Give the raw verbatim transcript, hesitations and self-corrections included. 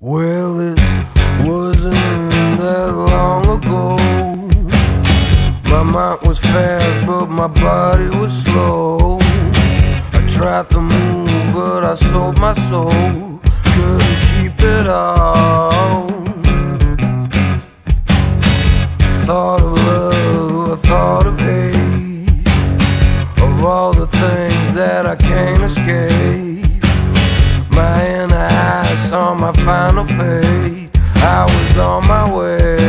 Well, it wasn't that long ago. My mind was fast, but my body was slow. I tried to move, but I sold my soul. Couldn't keep it all. I thought of love, I thought of hate, of all the things that I can't escape. My inner eyes saw my final fate. I was on my way.